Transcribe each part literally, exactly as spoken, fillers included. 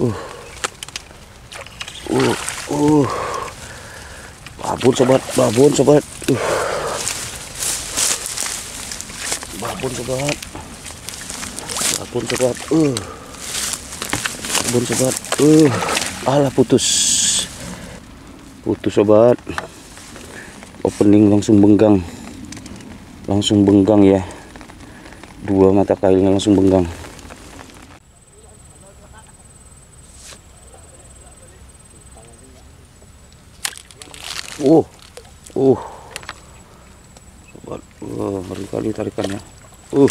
Uh, uh, uh. Babon sobat, babon sobat. Uh. Babon sobat. Babon sobat. Uh. Babon sobat. Uh. Alah putus. Putus sobat. Opening langsung benggang. Langsung benggang ya. Dua mata kailnya langsung benggang. Uh, uh, sobat, uh, ngeri kali tarikannya. Uh,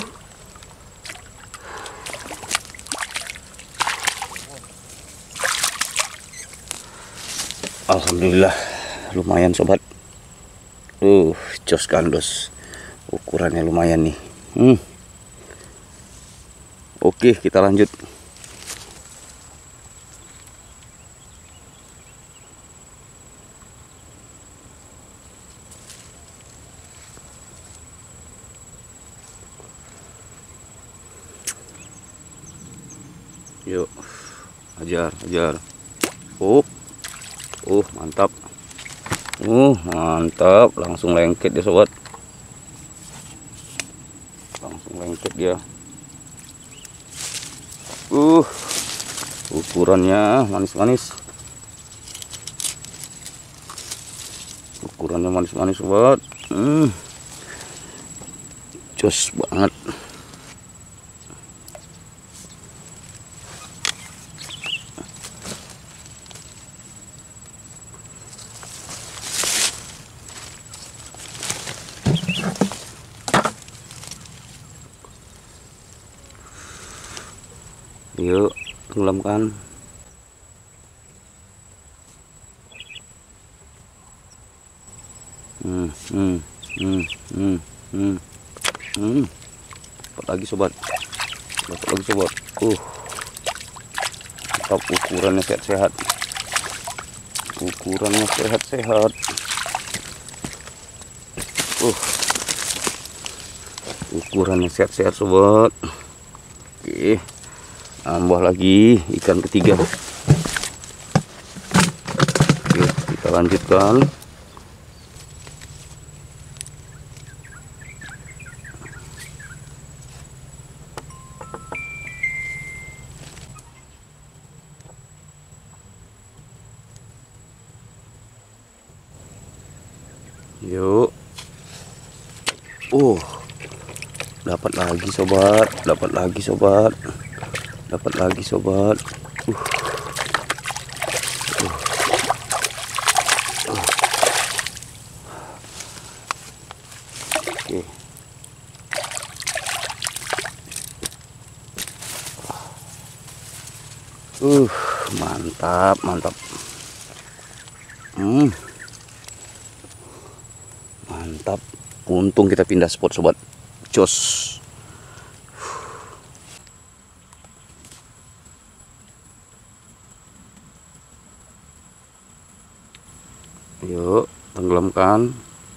alhamdulillah, lumayan sobat. Uh, jos gandos, ukurannya lumayan nih. Hmm. Oke, kita lanjut. Yuk, ajar, ajar. Oh, uh, mantap. Uh, mantap. Langsung lengket ya sobat. Langsung lengket dia. Uh, ukurannya manis-manis. Ukurannya manis-manis sobat. Hmm, jos banget. Yuk, tenggelamkan. Hmm, hmm, hmm, hmm, hmm, hmm. Dapat lagi sobat. Dapat lagi sobat. Uh, mantap, ukurannya sehat-sehat. Ukurannya sehat-sehat. Uh, ukurannya sehat-sehat sobat. Oke. Tambah lagi ikan ketiga. Oke, kita lanjutkan. Yuk. Uh, dapat lagi sobat, dapat lagi sobat. Dapat lagi sobat. Uh. Uh. Uh. Oke. Uh, mantap, mantap. Hmm. Mantap. Untung kita pindah spot sobat. Jos. Yuk, tenggelamkan.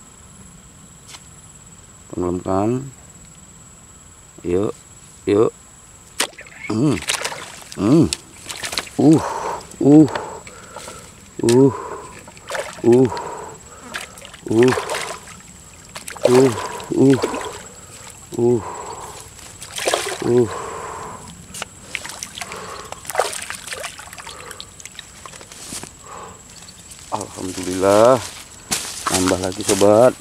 Tenggelamkan. Yuk, yuk. Hmm. Hmm. Uh. Uh. Uh. Uh. Uh. Uh. Uh. Uh. Uh. Alhamdulillah, nambah lagi sobat.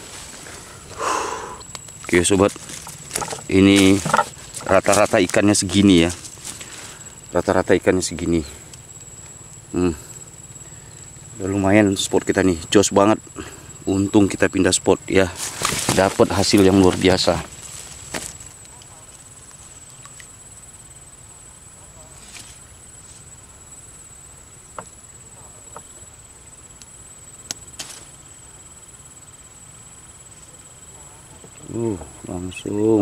Oke sobat, ini rata-rata ikannya segini ya. Rata-rata ikannya segini. Hmm. Udah lumayan spot kita nih, jos banget. Untung kita pindah spot ya, dapat hasil yang luar biasa. Uh, langsung.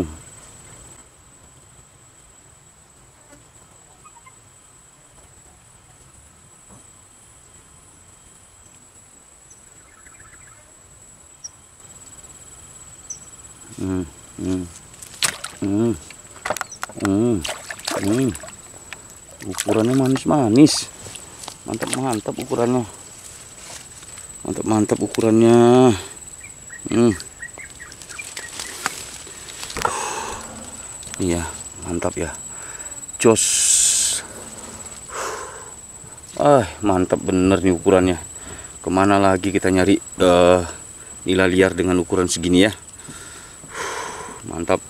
Hmm, hmm, hmm, hmm, hmm, Ukurannya manis-manis. Mantap-mantap ukurannya. Mantap-mantap ukurannya. Hmm. Iya, mantap ya. Jos. Ah, mantap bener nih ukurannya. Kemana lagi kita nyari uh, nila liar dengan ukuran segini ya. Mantap.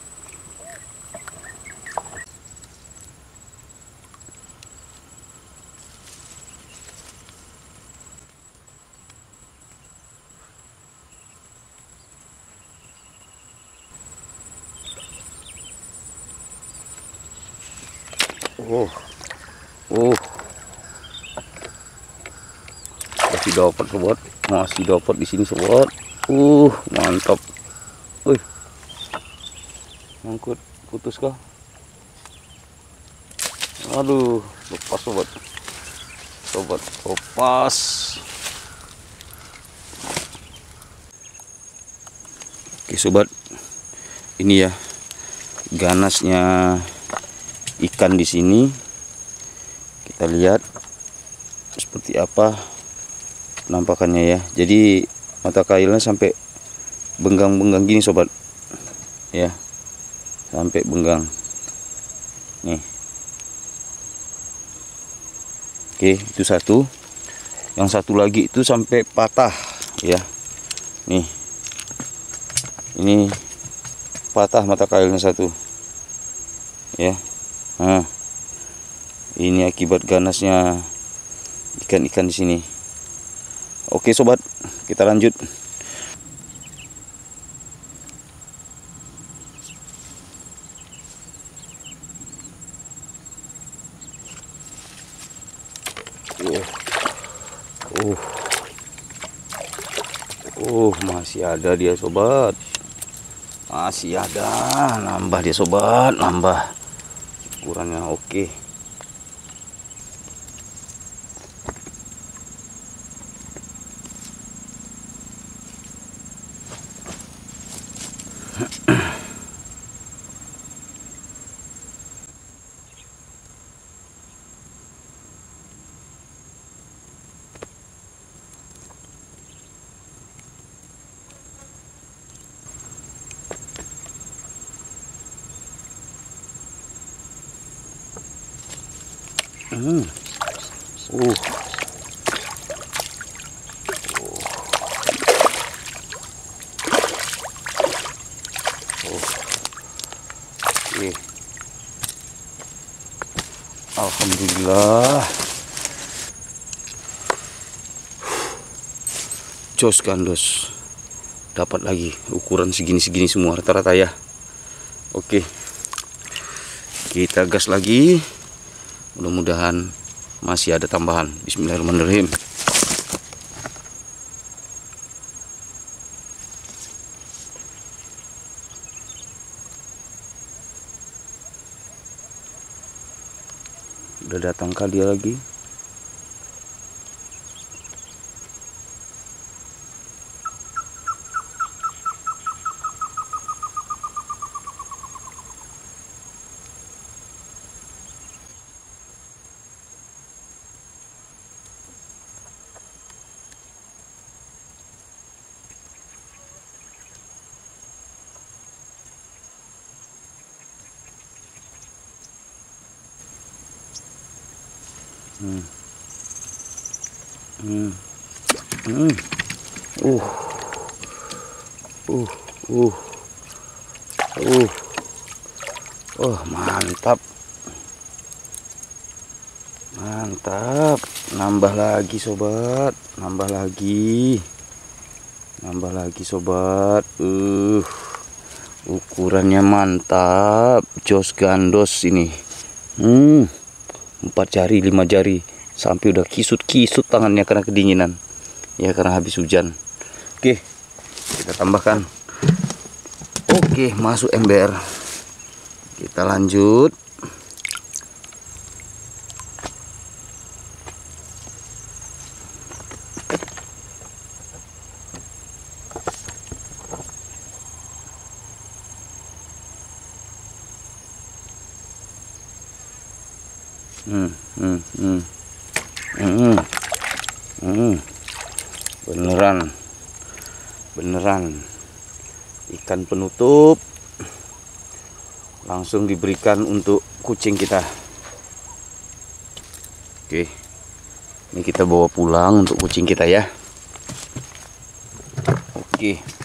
Oh, oh, masih dapat sobat, masih dapat di sini sobat. Uh, mantap. Wih, ngangkut, putus kah? Aduh, lepas sobat, sobat, lepas. Oke sobat, ini ya ganasnya ikan di sini. Kita lihat seperti apa penampakannya ya. Jadi mata kailnya sampai benggang-benggang gini sobat ya, sampai benggang nih. Oke, itu satu. Yang satu lagi itu sampai patah ya. Nih, ini patah mata kailnya satu ya. Nah, ini akibat ganasnya ikan-ikan di sini. Oke sobat, kita lanjut. Uh, uh, uh, masih ada dia sobat, masih ada, nambah dia sobat, nambah. Ukurannya oke. Hmm. Uh. Oh. Oke. Alhamdulillah. Jos gandos. Dapat lagi ukuran segini-segini semua rata-rata ya. Oke. Kita gas lagi. Mudah-mudahan masih ada tambahan. Bismillahirrahmanirrahim. Udah datang kah dia lagi? Hmm. Hmm. Hmm. Uh. Uh. Uh. Uh. Oh, mantap. Mantap. Nambah lagi sobat, nambah lagi. Nambah lagi sobat. Uh. Ukurannya mantap. Jos gandos ini. Hmm. Empat jari, lima jari, sampai udah kisut-kisut tangannya karena kedinginan ya, karena habis hujan. Oke, kita tambahkan. Oke, masuk ember. Kita lanjut. Hmm, hmm, hmm. Hmm, hmm. Beneran, beneran ikan penutup langsung diberikan untuk kucing kita. Oke, ini kita bawa pulang untuk kucing kita ya. Oke.